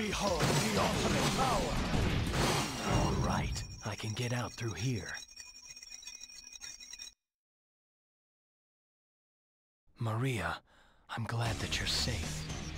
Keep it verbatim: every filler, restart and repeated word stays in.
Behold the ultimate power! All right, I can get out through here. Maria, I'm glad that you're safe.